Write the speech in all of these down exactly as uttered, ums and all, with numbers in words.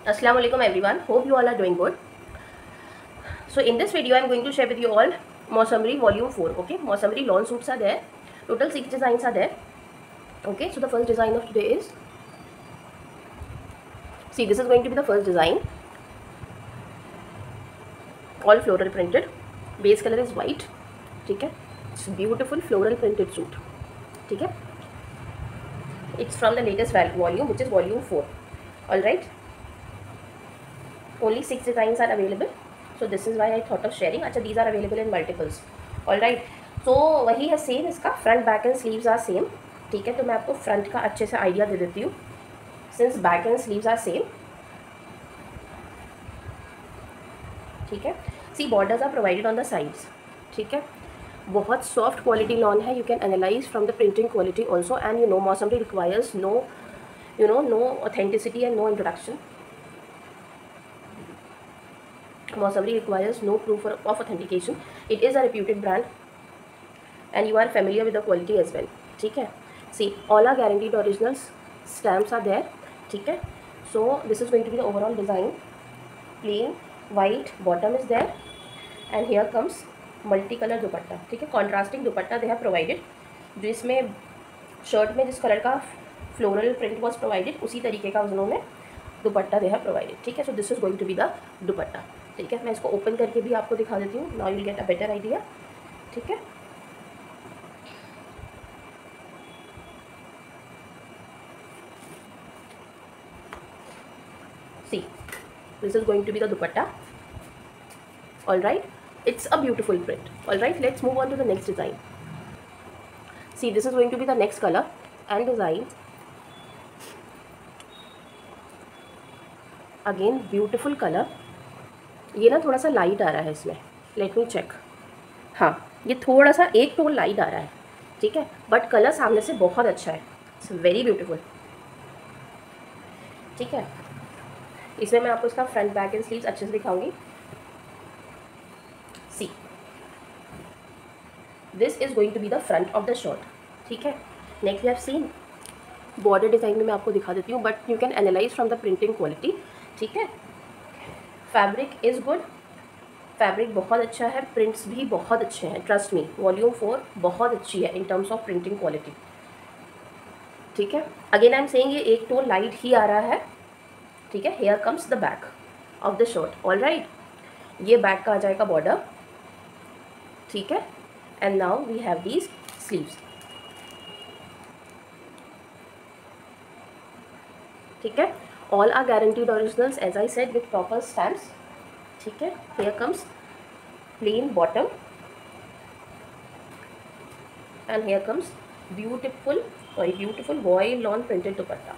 Assalamu alaikum everyone. Hope you all are doing good. So in this video I am going to share with you all Mausamri volume four. Okay, Mausamri lawn suits are there. Total six designs are there. Okay, so the first design of today is, see, this is going to be the first design. All floral printed. Base color is white. ठीक है, it's beautiful floral printed suit. ठीक है, it's from the latest volume which is volume four. All right, only six designs are available, so this is why I thought of sharing. अच्छा, these are available in multiples. All right, so वही है same, इसका front back and sleeves are same. ठीक है, तो मैं आपको front का अच्छे से आइडिया दे देती हूँ since back and sleeves are same. ठीक है, see borders are provided on the sides. ठीक है, बहुत सॉफ्ट क्वालिटी लॉन है. You can analyse from the printing quality also, and you know मौसमरी requires no you know no authenticity and no introduction. Mausamri requires no proof of authentication. It is a reputed brand and you are familiar with the quality as well. ठीक है, see, all are guaranteed originals. Stamps are there. ठीक है, so this is going to be the overall design. Plain white bottom is there and here comes multicolor दुपट्टा. ठीक है, contrasting dupatta they have provided. जो इसमें shirt में जिस colour का floral print was provided उसी तरीके का उन्होंने दुपट्टा दे हैव प्रोवाइडेड. ठीक है, so this is going to be the dupatta. ठीक है, मैं इसको ओपन करके भी आपको दिखा देती हूँ. Now you will get a better idea. ठीक है, see, this is going to be the dupatta. All right, it's a beautiful print. All right, let's move on to the next design. See, this is going to be the next colour and design. Again beautiful colour. ये ना थोड़ा सा light आ रहा है इसमें, let me check. हाँ, ये थोड़ा सा एक टोन लाइट आ रहा है. ठीक है, बट कलर सामने से बहुत अच्छा है. It's very beautiful. ठीक है, इसमें मैं आपको इसका फ्रंट बैक एंड स्लीव्स अच्छे से दिखाऊंगी. See, this is going to be the front of the shirt. ठीक है, next we have seen border design में मैं आपको दिखा देती हूँ, but you can analyse from the printing quality. ठीक है, फैब्रिक इज़ गुड. फैब्रिक बहुत अच्छा है, प्रिंट्स भी बहुत अच्छे हैं. ट्रस्ट मी, वॉल्यूम फोर बहुत अच्छी है in terms of printing quality. ठीक है, अगेन आई एम सेइंग ये एक टोन लाइट ही आ रहा है. ठीक है, here comes the back of the shirt. All right, ये बैक का आ जाएगा बॉर्डर. ठीक है, and now we have these sleeves. ठीक है, all are guaranteed originals as I said with proper stamps. ठीक है, here comes plain bottom and here comes beautiful sorry beautiful voile lawn printed dupatta.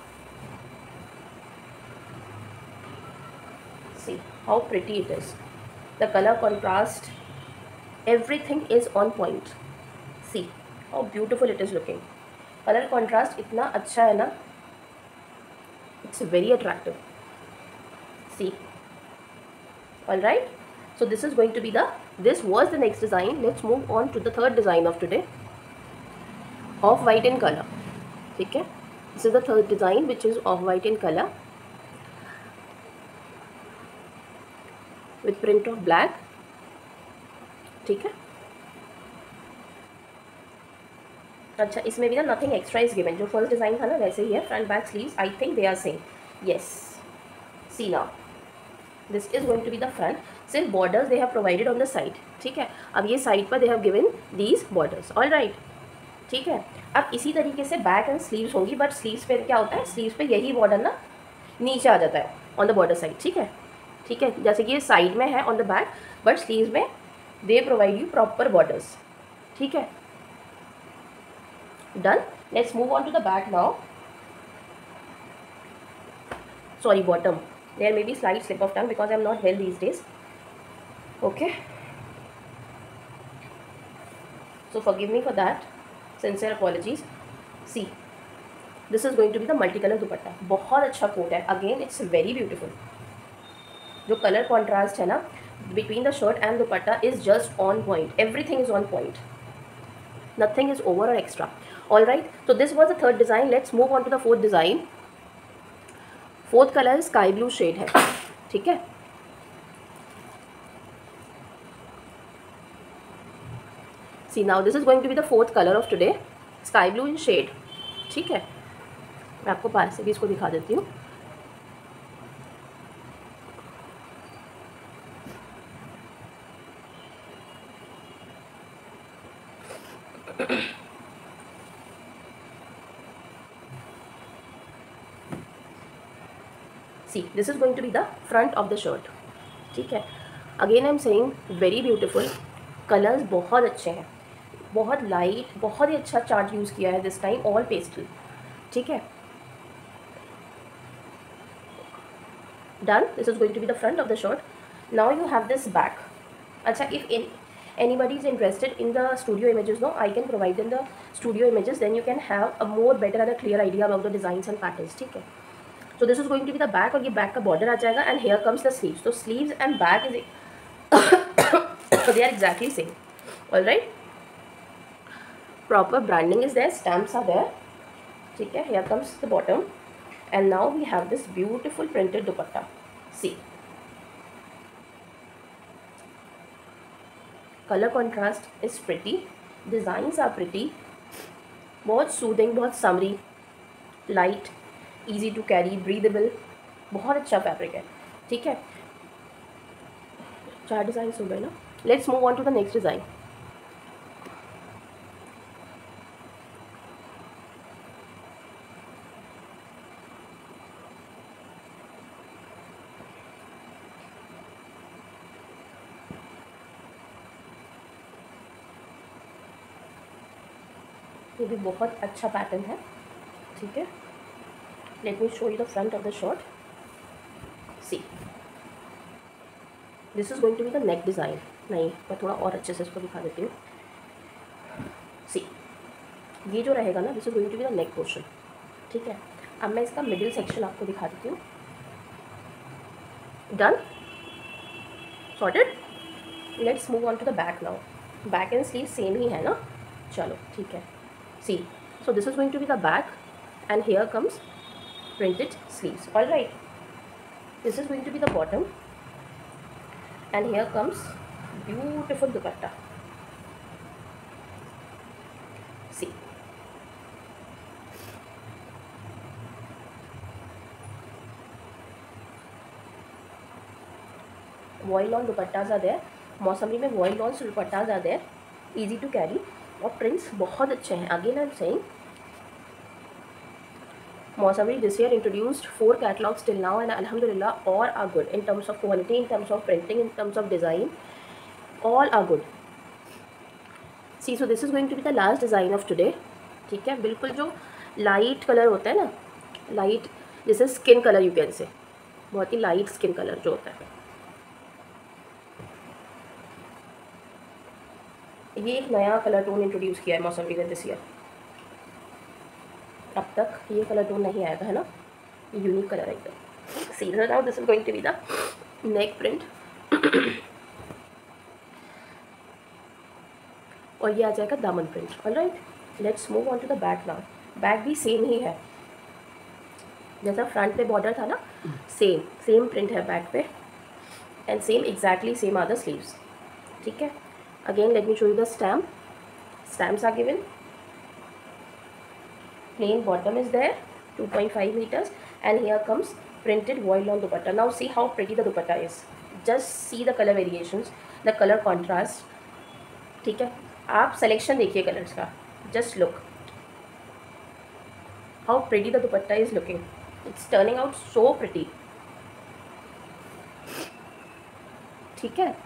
See how pretty it is. The color contrast, everything is on point. See how beautiful it is looking. Color contrast इतना अच्छा है ना, it's very attractive. See, all right, so this is going to be the this was the next design. Let's move on to the third design of today. Off white in color. ठीक है, this is the third design which is off white in color with print of black. ठीक है, अच्छा, इसमें भी ना nothing extra is given. जो first design था ना वैसे ही है. Front back sleeves I think they are same. Yes, see now this is going to be the front. सिर्फ borders they have provided on the side. ठीक है, अब ये साइड पर they have given these borders. All right, ठीक है, अब इसी तरीके से बैक एंड स्लीव्स होंगी, बट स्लीव्स पे क्या होता है, स्लीव्स पे यही बॉर्डर ना नीचे आ जाता है ऑन द बॉर्डर साइड. ठीक है, ठीक है, जैसे कि ये साइड में है on the back, but sleeves में they provide you proper borders. ठीक है, done. Let's move on to the back now. Sorry, bottom. There may be slight slip of tongue because I'm not well these days. Okay, so forgive me for that. Sincere apologies. See, this is going to be the multicolor दुपट्टा. बहुत अच्छा coat है. Again, it's very beautiful. जो colour contrast है ना between the shirt and dupatta is just on point. Everything is on point. Nothing is over or extra. All right, so this was the third design. Let's move on to the fourth design. Fourth colour sky blue shade है, ठीक है। See now this is going to be the fourth colour of today, sky blue in shade, ठीक है। मैं आपको पास से भी इसको दिखा देती हूँ। See, this is going to be the front of the shirt, ठीक है। Again I am saying very beautiful, colours बहुत अच्छे हैं, बहुत लाइट, बहुत ही अच्छा चार्ट यूज़ किया है दिस टाइम, ऑल पेस्टल, ठीक है। Done, this is going to be the front of the shirt. Now you have this back. अच्छा, if in anybody is interested in the studio images, no, I can provide them the studio images, then you can have a more better and a clear idea about the designs and patterns, ठीक है। So this is going to be the back, और ये back का border आ जाएगा, and here comes the sleeves. So sleeves and back is they are exactly same, all right. Proper branding is there, stamps are there, ठीक है। Here comes the bottom, and now we have this beautiful printed dupatta. See, color contrast is pretty, designs are pretty, बहुत soothing, बहुत summery, light, easy to carry, breathable, बहुत अच्छा fabric है, ठीक है। चार डिज़ाइन हो गए ना, let's move on to the next design. ये भी बहुत अच्छा पैटर्न है, ठीक है। Let me show you the front of the shirt. See, this is going to be the neck design. नहीं, मैं थोड़ा और अच्छे से इसको दिखा देती हूँ. सी, ये जो रहेगा ना, this is going to be the neck portion, ठीक है. अब मैं इसका मिडिल सेक्शन आपको दिखा देती हूँ. Done, sorted. Let's move on to the back now. Back and sleeve same ही है ना, चलो ठीक है. See, so this is going to be the back, and here comes printed sleeves. All right, this is going to be the bottom, and here comes beautiful dupatta. See, voile on dupattas are there. मौसमी में voile on dupattas are there, easy to carry. और prints बहुत अच्छे हैं. Again I am saying, Mausami this year introduced four catalogues till now, and अल्हम्दुलिल्लाह all are good in terms of quality, in terms of printing, in terms of design, all are good. See, so this is going to be the last design of today, ठीक है. बिल्कुल जो light colour होता है ना, light जैसे skin colour you can say, बहुत ही light skin colour जो होता है. ये एक नया कलर टोन इंट्रोड्यूस किया है मौसमी ने दिस ईयर. अब तक ये कलर टोन नहीं आया था, है ना. ये यूनिक कलर है एकदम. See, now this is going to be the neck print. और ये आ जाएगा दामन print. Alright, let's move on to the back now. Back भी सेम ही है, जैसा फ्रंट पे बॉर्डर था ना, सेम सेम प्रिंट है बैक पे, and same exactly same are the sleeves, ठीक है. Again, let me show you the stamp. Stamps are given. Plain bottom is there, two point five meters, and here comes printed voile on dupatta. Now see how pretty the dupatta is. Just see the color variations, the color contrast. ठीक है, आप selection देखिए colours का. Just look how pretty the dupatta is looking. It's turning out so pretty. ठीक है.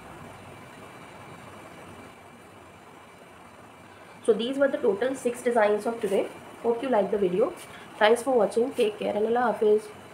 So these were the total six designs of today. Hope you liked the video. Thanks for watching. Take care and Allah Hafiz.